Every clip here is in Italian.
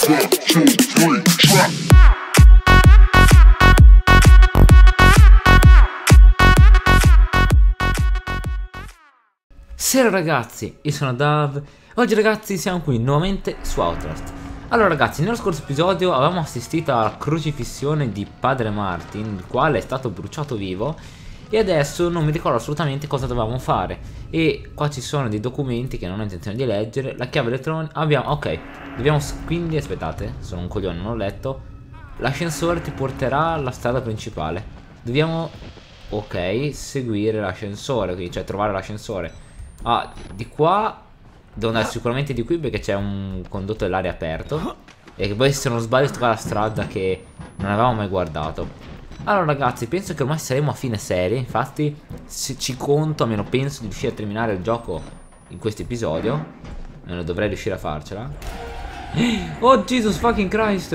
Sera ragazzi, io sono Dav. Oggi ragazzi siamo qui nuovamente su Outlast. Allora ragazzi, nello scorso episodio avevamo assistito alla crocifissione di padre Martin, il quale è stato bruciato vivo. E adesso non mi ricordo assolutamente cosa dovevamo fare. E qua ci sono dei documenti che non ho intenzione di leggere. La chiave elettronica abbiamo, ok. Dobbiamo, quindi aspettate, sono un coglione, non ho letto. L'ascensore ti porterà alla strada principale. Dobbiamo, ok, seguire l'ascensore, quindi cioè trovare l'ascensore. Ah, di qua devo andare sicuramente di qui perché c'è un condotto dell'aria aperto. E poi se non sbaglio sta la strada che non avevamo mai guardato. Allora ragazzi, penso che ormai saremo a fine serie. Infatti se ci conto, almeno penso di riuscire a terminare il gioco in questo episodio. Non dovrei riuscire a farcela. Oh Jesus fucking Christ.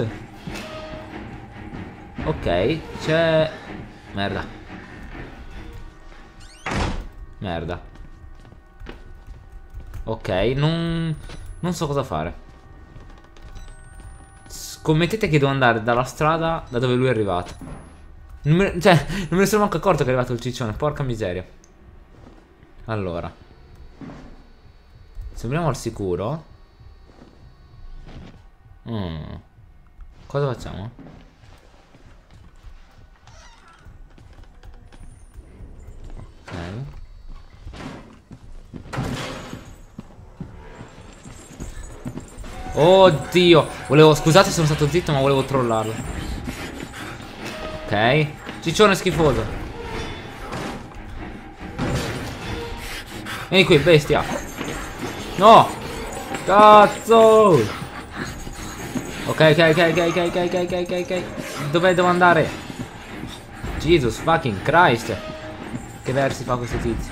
Ok, c'è... Merda. Merda. Ok, non so cosa fare. Scommettete che devo andare dalla strada da dove lui è arrivato. Non me ne sono manco accorto che è arrivato il ciccione. Porca miseria. Allora, sembriamo al sicuro. Cosa facciamo? Ok. Oddio. Scusate se sono stato zitto, ma volevo trollarlo. Ok. Ciccione schifoso. Vieni qui, bestia. No. Cazzo. Ok. Dove devo andare? Jesus fucking Christ. Che versi fa questo tizio?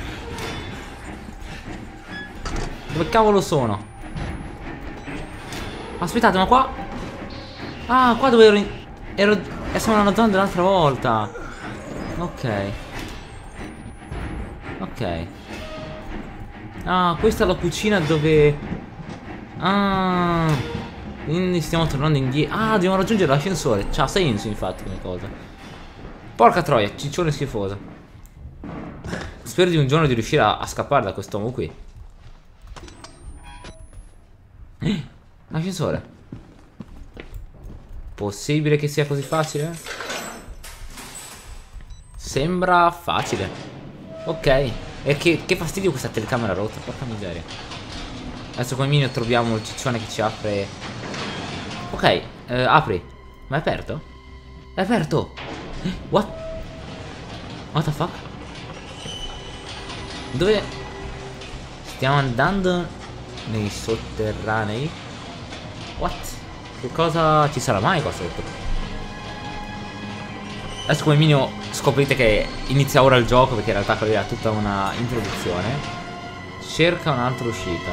Dove cavolo sono? Aspettate, ma qua... Ah, qua dove siamo nella zona dell'altra volta. Ok. Ah, questa è la cucina dove... Ah, quindi stiamo tornando indietro. Ah, dobbiamo raggiungere l'ascensore. C'ha senso infatti come cosa. Porca troia, ciccione schifoso. Spero di un giorno di riuscire a scappare da quest'uomo qui. L'ascensore. Possibile che sia così facile? Sembra facile. Ok. E che fastidio questa telecamera rotta. Porca miseria. Adesso come minimo troviamo il ciccione che ci apre. Ok. Apri. Ma è aperto? È aperto. What the fuck? Dove? Stiamo andando nei sotterranei. What? Che cosa ci sarà mai qua sotto? Adesso come minimo scoprite che inizia ora il gioco, perché in realtà quella era tutta una introduzione. Cerca un'altra uscita.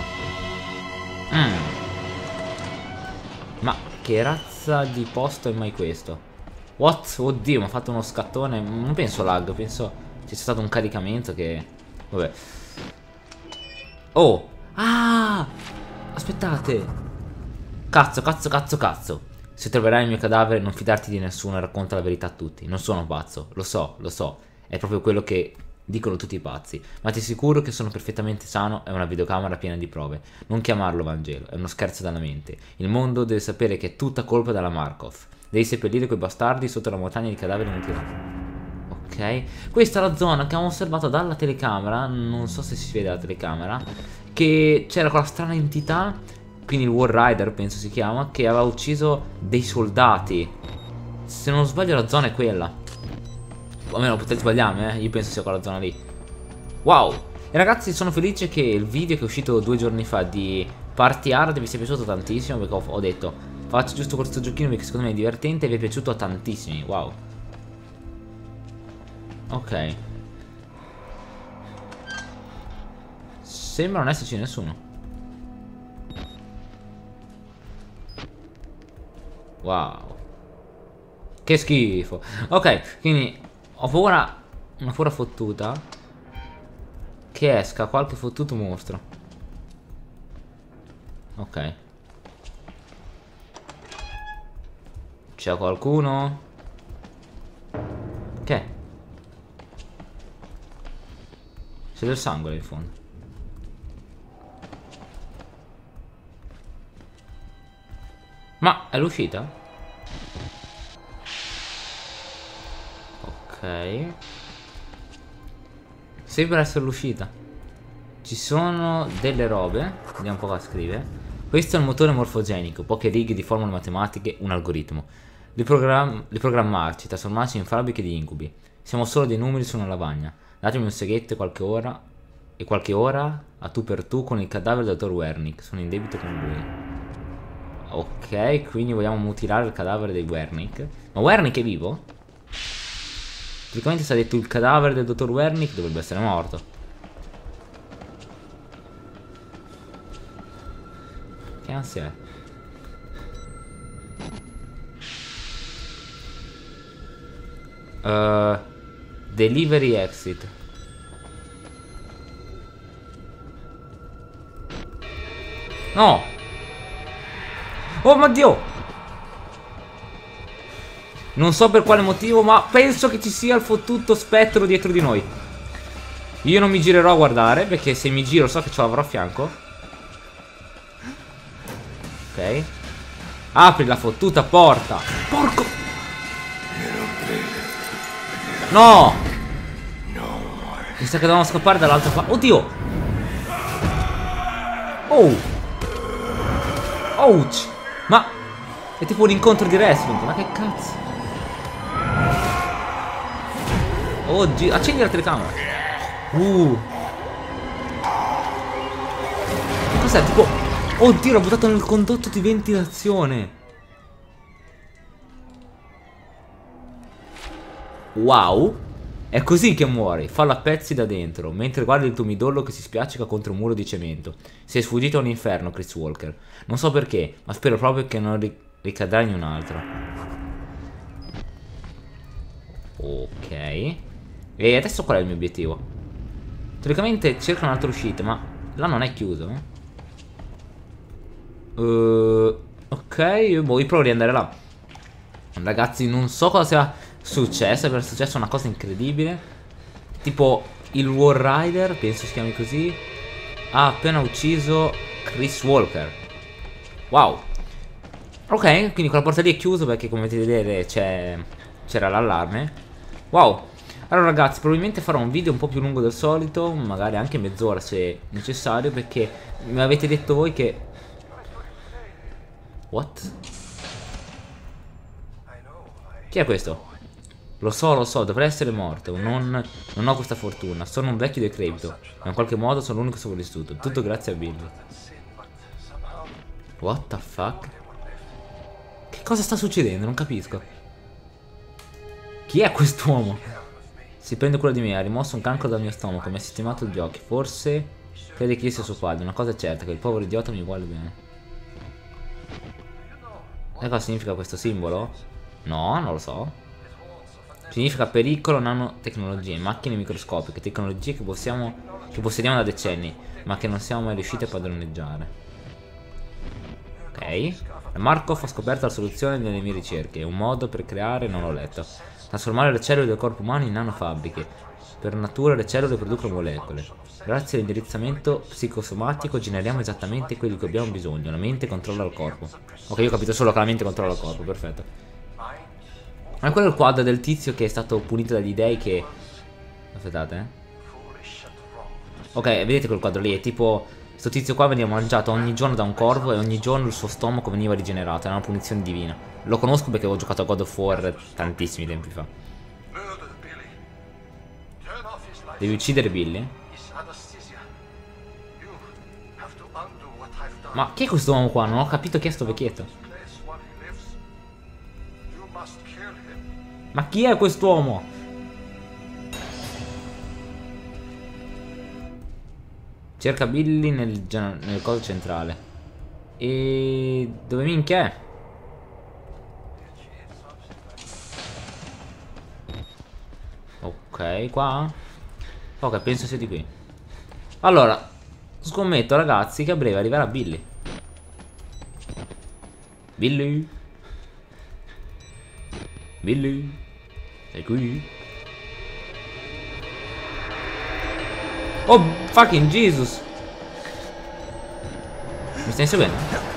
Ma che razza di posto è mai questo? What? Oddio, mi ha fatto uno scattone. Non penso lag, penso ci sia stato un caricamento che... Vabbè. Oh! Ah! Aspettate! Cazzo. Se troverai il mio cadavere non fidarti di nessuno e racconta la verità a tutti. Non sono pazzo, lo so. È proprio quello che dicono tutti i pazzi. Ma ti assicuro che sono perfettamente sano e ho una videocamera piena di prove. Non chiamarlo Vangelo, è uno scherzo dalla mente. Il mondo deve sapere che è tutta colpa della Markov. Devi seppellire quei bastardi sotto la montagna di cadaveri mutilati. Ok. Questa è la zona che abbiamo osservato dalla telecamera. Non so se si vede la telecamera. Che c'era quella strana entità, quindi il War Rider penso si chiama, che aveva ucciso dei soldati. Se non sbaglio la zona è quella. O almeno potete sbagliarmi, io penso sia quella zona lì. Wow. E ragazzi, sono felice che il video che è uscito 2 giorni fa di Party Hard vi sia piaciuto tantissimo, perché ho detto faccio giusto questo giochino perché secondo me è divertente e vi è piaciuto a tantissimi. Wow. Ok. Sembra non esserci nessuno. Wow. Che schifo. Ok, quindi ho paura, una paura fottuta, che esca qualche fottuto mostro. Ok. C'è qualcuno? Che? C'è del sangue là in fondo. Ma è l'uscita? Ok. Sembra essere l'uscita. Ci sono delle robe. Vediamo un po' cosa scrive. Questo è il motore morfogenico. Poche righe di formule matematiche, un algoritmo. Riprogrammarci, trasformarci in fabbriche di incubi. Siamo solo dei numeri su una lavagna. Datemi un seghetto e qualche ora a tu per tu con il cadavere del dottor Wernick. Sono in debito con lui. Ok, quindi vogliamo mutilare il cadavere dei Wernick. Ma Wernick è vivo? Praticamente si è detto il cadavere del dottor Wernick dovrebbe essere morto. Che ansia è? Delivery exit. No. Oh mio Dio. Non so per quale motivo, ma penso che ci sia il fottuto spettro dietro di noi. Io non mi girerò a guardare, perché se mi giro so che ce l'avrò a fianco. Ok. Apri la fottuta porta. Porco. No. Mi sa che dobbiamo scappare dall'altra parte. Oddio. Oh. Ouch. Ma è tipo un incontro di wrestling. Ma che cazzo. Oggi accendi la telecamera. Cos'è? Tipo. Oddio, l'ho buttato nel condotto di ventilazione. Wow. È così che muori. Fallo a pezzi da dentro, mentre guardi il tuo midollo che si spiaccica contro un muro di cemento. Sei sfuggito a un inferno, Chris Walker. Non so perché, ma spero proprio che non ricadrai in un altro. Ok. E adesso qual è il mio obiettivo? Teoricamente cerca un'altra uscita, ma là non è chiuso, ok, boh, io provo di andare là. Ragazzi, non so cosa sia successo, è successo una cosa incredibile. Tipo il War Rider, penso si chiami così, ha appena ucciso Chris Walker. Wow. Ok, quindi quella porta lì è chiusa perché come potete vedere c'era l'allarme. Wow. Allora ragazzi, probabilmente farò un video un po' più lungo del solito, magari anche mezz'ora se necessario, perché mi avete detto voi che... What? Chi è questo? Lo so, dovrei essere morto. Non ho questa fortuna. Sono un vecchio decrepito. Ma in qualche modo sono l'unico sopravvissuto. Tutto grazie a Billy. What the fuck? Che cosa sta succedendo? Non capisco. Chi è quest'uomo? Si prende cura di me. Ha rimosso un cancro dal mio stomaco. Mi ha sistemato gli occhi. Forse crede che io sia suo padre. Una cosa è certa, che il povero idiota mi vuole bene. E cosa significa questo simbolo? No, non lo so. Significa pericolo, nanotecnologie, macchine microscopiche, tecnologie che possediamo da decenni, ma che non siamo mai riusciti a padroneggiare. Ok. Markov ha scoperto la soluzione delle mie ricerche, un modo per creare, non l'ho letto, trasformare le cellule del corpo umano in nanofabbriche. Per natura le cellule producono molecole. Grazie all'indirizzamento psicosomatico generiamo esattamente quelli di cui abbiamo bisogno. La mente controlla il corpo. Ok, io ho capito solo che la mente controlla il corpo, perfetto. Ma quello è il quadro del tizio che è stato punito dagli dei che... Aspettate, Ok, vedete quel quadro lì? È tipo... Sto tizio qua veniva mangiato ogni giorno da un corvo e ogni giorno il suo stomaco veniva rigenerato. Era una punizione divina. Lo conosco perché avevo giocato a God of War tantissimi tempi fa. Devi uccidere Billy? Ma chi è questo uomo qua? Non ho capito chi è sto vecchietto. Ma chi è quest'uomo? Cerca Billy nel coso centrale. E... dove minchia è? Ok, qua? Ok, penso sia di qui. Allora, scommetto ragazzi che a breve arriverà Billy. Billy. Billy, sei qui? Oh, fucking Jesus! Mi stai seguendo?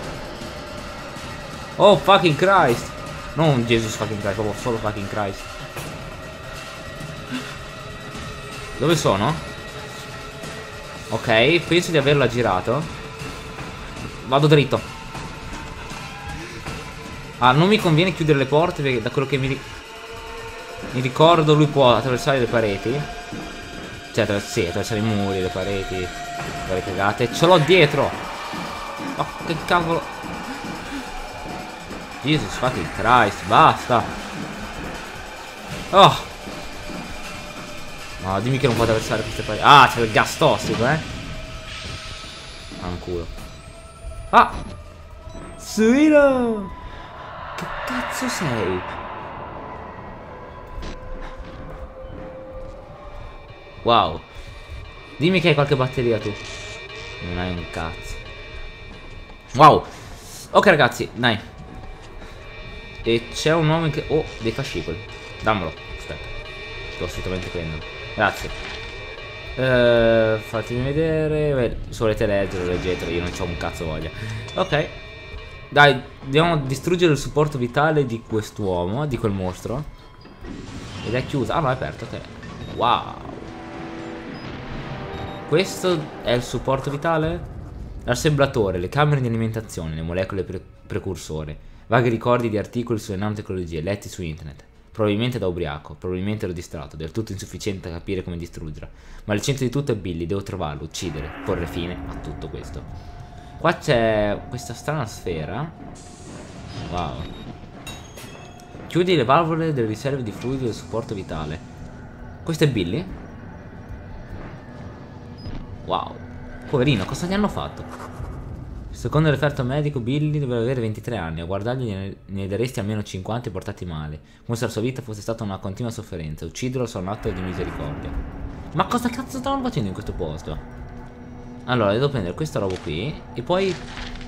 Oh, fucking Christ! Non Jesus fucking Christ, proprio solo fucking Christ. Dove sono? Ok, penso di averla girato. Vado dritto. Ah, non mi conviene chiudere le porte perché da quello che mi ricordo lui può attraversare le pareti. Cioè, sì, attraversare i muri, le pareti, le cagate. Ce l'ho dietro. Oh, che cavolo. Jesus fucking Christ, basta. Oh. No, dimmi che non può attraversare queste pareti. Ah, c'è il gas tossico, Fanculo. Ah! Suino! Che cazzo sei? Wow. Dimmi che hai qualche batteria tu. Non hai un cazzo. Wow. Ok ragazzi, dai. E c'è un uomo che... Oh, dei fascicoli. Dammelo. Aspetta. Devo assolutamente prenderlo. Grazie. Fatemi vedere. Beh, se volete leggerlo, leggetelo. Io non c'ho un cazzo voglia. Ok. Dai, dobbiamo distruggere il supporto vitale di quest'uomo, di quel mostro. Ed è chiusa. Ah no, è aperto, ok. Wow. Questo è il supporto vitale? L'assemblatore, le camere di alimentazione, le molecole precursore. Vaghi ricordi di articoli sulle nanotecnologie letti su internet. Probabilmente da ubriaco, probabilmente ero distratto, del tutto insufficiente a capire come distruggerla. Ma il centro di tutto è Billy, devo trovarlo, uccidere, porre fine a tutto questo. Qua c'è questa strana sfera. Wow. Chiudi le valvole delle riserve di fluido del supporto vitale. Questo è Billy? Wow. Poverino, cosa gli hanno fatto? Secondo il referto medico, Billy doveva avere 23 anni. A guardargli ne daresti almeno 50 e portati male. Come se la sua vita fosse stata una continua sofferenza. Ucciderlo sarà un atto di misericordia. Ma cosa cazzo stavano facendo in questo posto? Allora, devo prendere questa roba qui. E poi...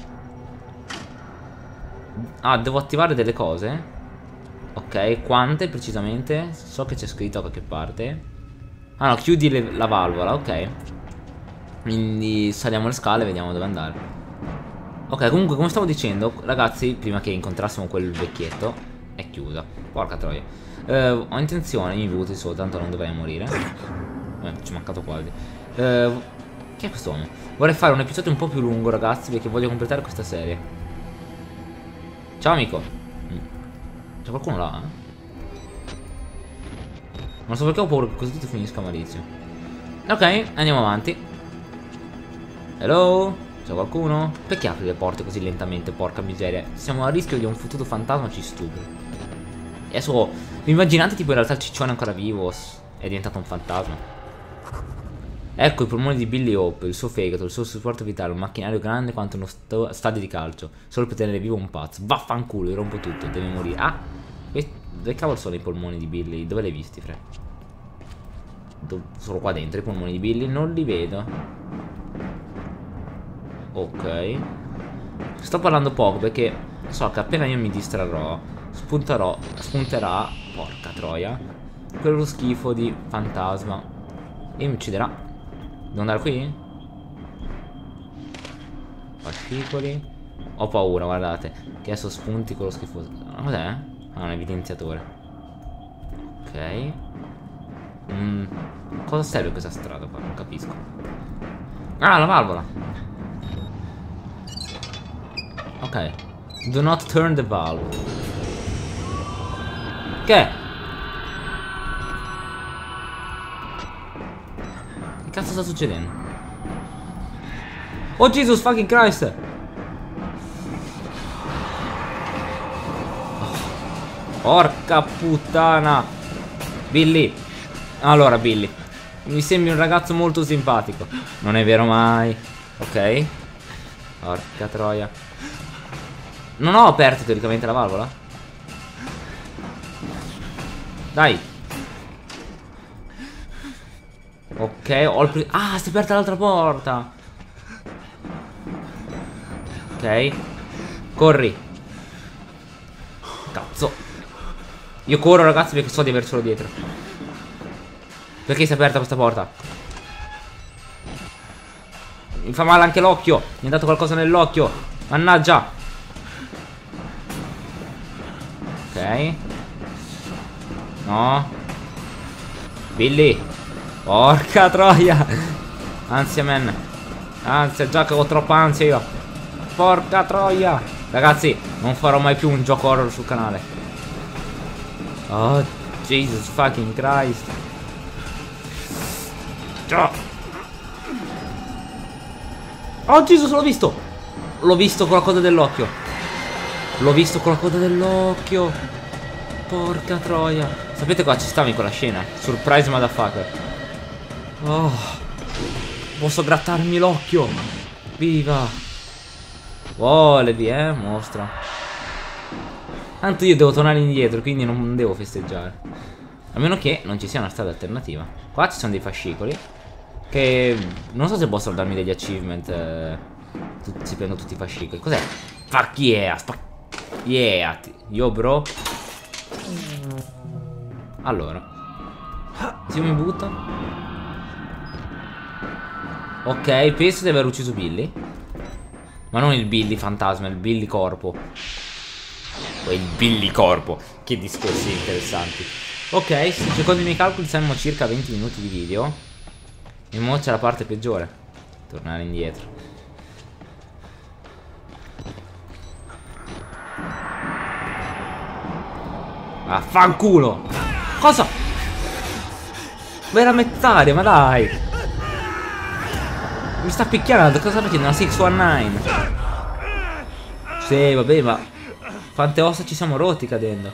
Ah, devo attivare delle cose. Ok, quante precisamente? So che c'è scritto da qualche parte. Ah no, chiudi la valvola, ok. Quindi saliamo le scale e vediamo dove andare. Ok, comunque come stavo dicendo, ragazzi, prima che incontrassimo quel vecchietto, è chiusa. Porca troia. Ho intenzione, mi butti su, tanto non dovrei morire. Ci è mancato quasi. Chi è quest'uomo? Vorrei fare un episodio un po' più lungo, ragazzi, perché voglio completare questa serie. Ciao amico. C'è qualcuno là? Non so perché ho paura che così tutto finisca malissimo. Ok, andiamo avanti. Hello? C'è qualcuno? Perché apri le porte così lentamente, porca miseria? Siamo a rischio di un fottuto fantasma ci stupri. E adesso, immaginate tipo in realtà il ciccione è ancora vivo, è diventato un fantasma. Ecco i polmoni di Billy Hope, il suo fegato, il suo supporto vitale, un macchinario grande quanto uno stadio di calcio. Solo per tenere vivo un pazzo. Vaffanculo, io rompo tutto, deve morire. Ah, dove cavolo sono i polmoni di Billy? Dove li hai visti, Fre? Solo qua dentro i polmoni di Billy, non li vedo. Ok. Sto parlando poco perché so che appena io mi distrarrò spunterà, porca troia, quello schifo di fantasma e mi ucciderà. Devo andare qui? Fascicoli. Ho paura, guardate, che adesso spunti quello schifoso. Cos'è? Ah, un evidenziatore. Ok. Cosa serve questa strada qua? Non capisco. Ah, la valvola. Ok. Do not turn the valve. Che? Che cazzo sta succedendo? Oh Jesus fucking Christ! Oh, porca puttana! Billy! Allora Billy, mi sembri un ragazzo molto simpatico. Non è vero mai. Ok. Porca troia. Non ho aperto teoricamente la valvola? Dai. Ok, ho il... Ah, si è aperta l'altra porta. Ok. Corri. Cazzo. Io corro ragazzi perché so di avercelo dietro. Perché si è aperta questa porta? Mi fa male anche l'occhio. Mi è dato qualcosa nell'occhio. Mannaggia. Ok. No. Billy. Porca troia. Ansia man. Ansia, già che ho troppa ansia io. Porca troia. Ragazzi, non farò mai più un gioco horror sul canale. Oh, Jesus fucking Christ. Oh, Jesus, l'ho visto. L'ho visto con la coda dell'occhio. L'ho visto con la coda dell'occhio. Porca troia. Sapete cosa ci stava in quella scena? Surprise motherfucker. Oh, posso grattarmi l'occhio. Viva. Volevi, mostra. Tanto io devo tornare indietro, quindi non devo festeggiare. A meno che non ci sia una strada alternativa. Qua ci sono dei fascicoli che non so se possono darmi degli achievement. Si prendono tutti i fascicoli. Cos'è? Fuck yeah. Yeah. Yo bro. Allora, se io mi butto. Ok, penso di aver ucciso Billy. Ma non il Billy fantasma, il Billy corpo. O il Billy corpo. Che discorsi interessanti. Ok, secondo i miei calcoli siamo circa 20 minuti di video. E mo c'è la parte peggiore. Tornare indietro. Affanculo. Cosa? Vera mezz'aria, ma dai. Mi sta picchiando, cosa sta facendo? Una 619. Sì, vabbè, ma quante ossa ci siamo rotti cadendo.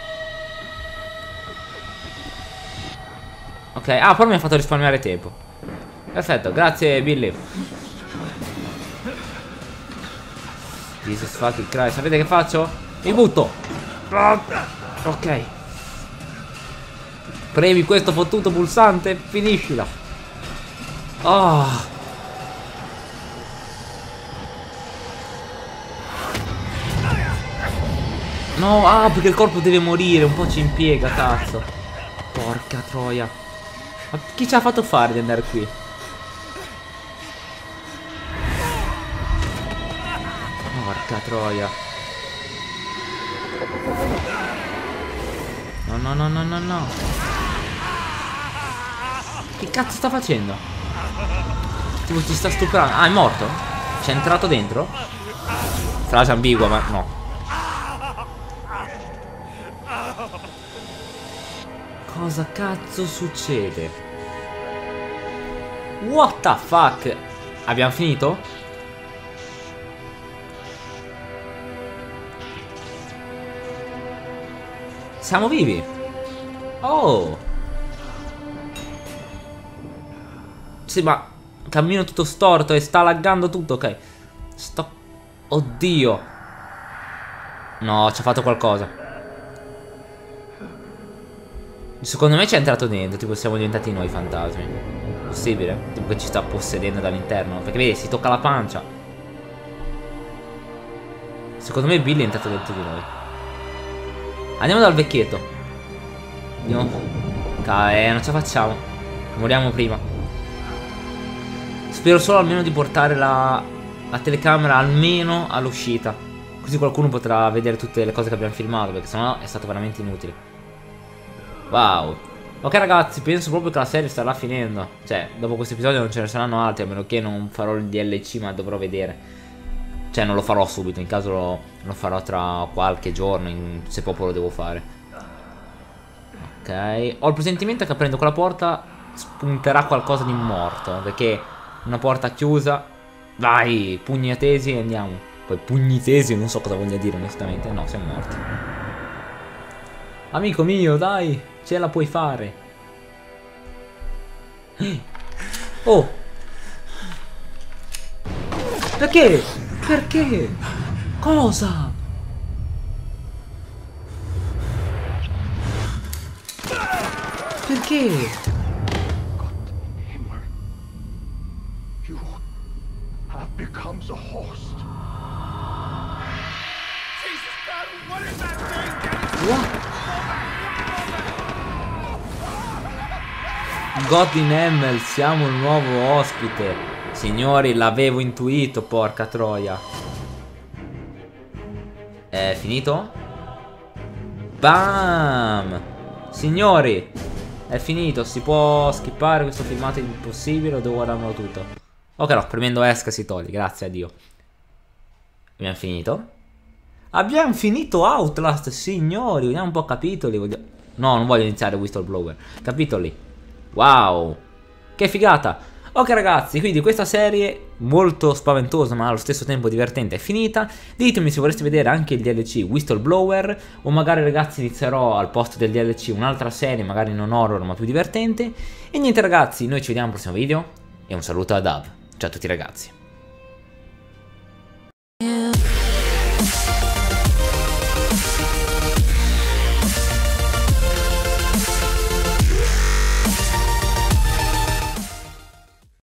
Ok, però mi ha fatto risparmiare tempo. Perfetto, grazie Billy. Jesus fucking Christ. Sapete che faccio? Mi butto. Ok. Premi questo fottuto pulsante e finiscila. Oh. No, perché il corpo deve morire, un po' ci impiega, cazzo. Porca troia. Ma chi ci ha fatto fare di andare qui? Porca troia. No, no, no, no, no, no. Che cazzo sta facendo? Tipo ti sta stuprando. Ah, è morto? C'è entrato dentro? Frase ambigua, ma no. Cosa cazzo succede? What the fuck? Abbiamo finito? Siamo vivi. Oh. Sì, ma cammino tutto storto e sta laggando tutto, ok. Oddio. No, ci ha fatto qualcosa. Secondo me ci è entrato dentro, tipo siamo diventati noi fantasmi. Possibile? Tipo che ci sta possedendo dall'interno. Perché vedi, si tocca la pancia. Secondo me Billy è entrato dentro di noi. Andiamo dal vecchietto. Andiamo. Non ce la facciamo. Moriamo prima. Spero solo almeno di portare la telecamera almeno all'uscita. Così qualcuno potrà vedere tutte le cose che abbiamo filmato, perché sennò è stato veramente inutile. Wow. Ok ragazzi, penso proprio che la serie starà finendo. Cioè, dopo questo episodio non ce ne saranno altri, a meno che non farò il DLC, ma dovrò vedere. Cioè, non lo farò subito, in caso lo farò tra qualche giorno, se proprio lo devo fare. Ok. Ho il presentimento che aprendo quella porta spunterà qualcosa di morto, perché una porta chiusa. Vai, pugni tesi e andiamo. Poi pugni tesi non so cosa voglia dire onestamente. No, siamo morti. Amico mio, dai, ce la puoi fare. Oh. Perché? Perché? Cosa? Perché? You have become the host. Jesus, Godin Emmel, siamo il nuovo ospite. Signori, l'avevo intuito, porca troia. È finito? Bam! Signori, è finito. Si può skippare questo filmato impossibile o devo guardarmelo tutto? Ok, no, premendo esca si toglie, grazie a Dio. Abbiamo finito? Abbiamo finito Outlast, signori. Vediamo un po' capitoli. No, non voglio iniziare Whistleblower. Capitoli. Wow, che figata. Ok ragazzi, quindi questa serie molto spaventosa ma allo stesso tempo divertente è finita. Ditemi se vorreste vedere anche il DLC Whistleblower, o magari ragazzi inizierò al posto del DLC un'altra serie, magari non horror ma più divertente. E niente ragazzi, noi ci vediamo al prossimo video e un saluto a Dav. Ciao a tutti ragazzi.